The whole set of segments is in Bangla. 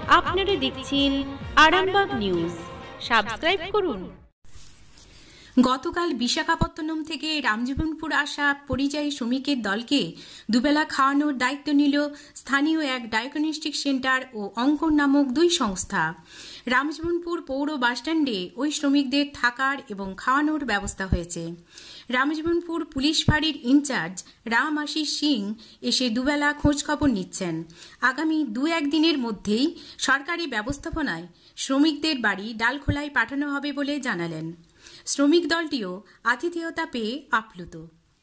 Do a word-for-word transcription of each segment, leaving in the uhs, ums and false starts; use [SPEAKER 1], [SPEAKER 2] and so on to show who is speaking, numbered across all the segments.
[SPEAKER 1] আপনারা দেখছেন আরামবাগ নিউজ। সাবস্ক্রাইব করুন।
[SPEAKER 2] গতকাল বিশাখাপত্তনম থেকে রামজীবনপুর আসা পরিযায়ী শ্রমিকের দলকে দুবেলা খাওয়ানোর দায়িত্ব নিল স্থানীয় এক ডায়াগনস্টিক সেন্টার ও অঙ্কন নামক দুই সংস্থা। রামজীবনপুর পৌর বাসস্ট্যান্ডে ওই শ্রমিকদের থাকার এবং খাওয়ানোর ব্যবস্থা হয়েছে। রামজীবনপুর পুলিশ ফাঁড়ির ইনচার্জ রাম আশিস সিং এসে দুবেলা খোঁজখবর নিচ্ছেন। আগামী দু একদিনের মধ্যেই সরকারি ব্যবস্থাপনায় শ্রমিকদের বাড়ি ডালখোলায় পাঠানো হবে বলে জানালেন। শ্রমিক দলটিও আতিথেয়তা পেয়ে আপ্লুত।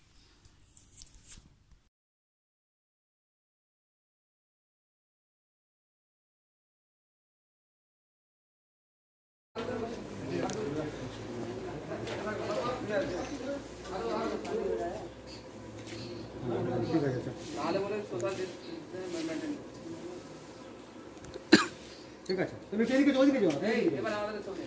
[SPEAKER 3] ঠিক আছে, তুমি এদিকে যাও, ওদিকে যাও। এই এবার আমাদের চলে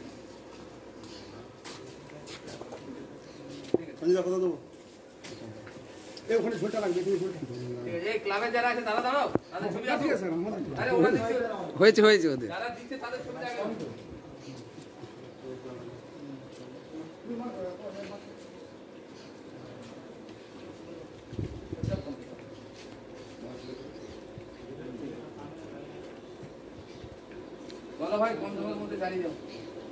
[SPEAKER 3] সঞ্জয় কথা দেবো। এই ওখানে ঝোলটা লাগবে, তুমি ঝোলটা। ঠিক আছে, এই ক্লাবে যারা আছে তারা দাঁড়াও, তাদের ছবি আছে। ঠিক আছে স্যার, আরে ওখানে হয়েছে হয়েছে ওদের যারা দিচ্ছে তাদের ছবি আগে বলো ভাই, কোন সময়ের মধ্যে দাঁড়িয়ে যাও।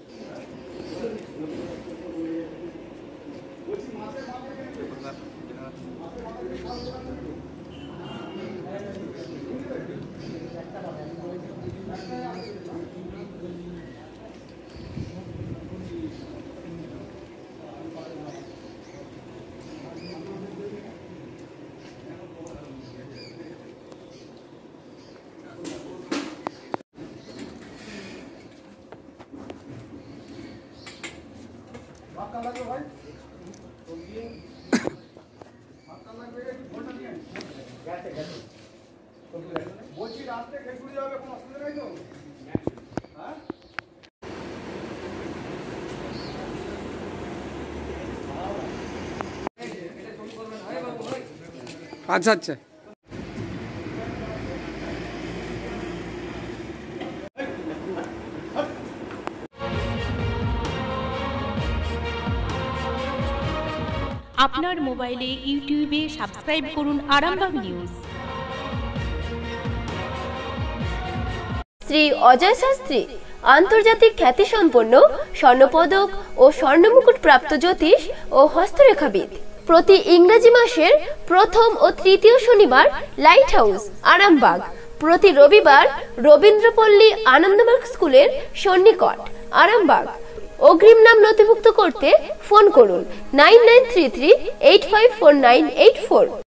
[SPEAKER 3] आपका लगे भाई तो ये आपका लगे फोटो नहीं है कैसे कैसे तो वो चीज रास्ते कहीं छूट जाओगे, कोई असुविधा नहीं तो हां এটা ছবি করবেন ভাই বাবু ভাই। আচ্ছা আচ্ছা
[SPEAKER 1] আপনার মোবাইলে ইউটিউবে সাবস্ক্রাইব করুন আরামবাগ নিউজ।
[SPEAKER 4] শ্রী অজয় শাস্ত্রী আন্তর্জাতিক খ্যাতিসম্পন্ন স্বর্ণপদক ও স্বর্ণমুকুট প্রাপ্ত জ্যোতিষ ও হস্তরেখাবিদ। প্রতি ইংরেজি মাসের প্রথম ও তৃতীয় শনিবার লাইট হাউস আরামবাগ, প্রতি রবিবার রবীন্দ্রপল্লী আনন্দমার্গ স্কুলের সন্নিকট আরামবাগ। অগ্রিম নাম নথিভুক্ত করতে ফোন করুন nine nine three three eight five four nine eight four.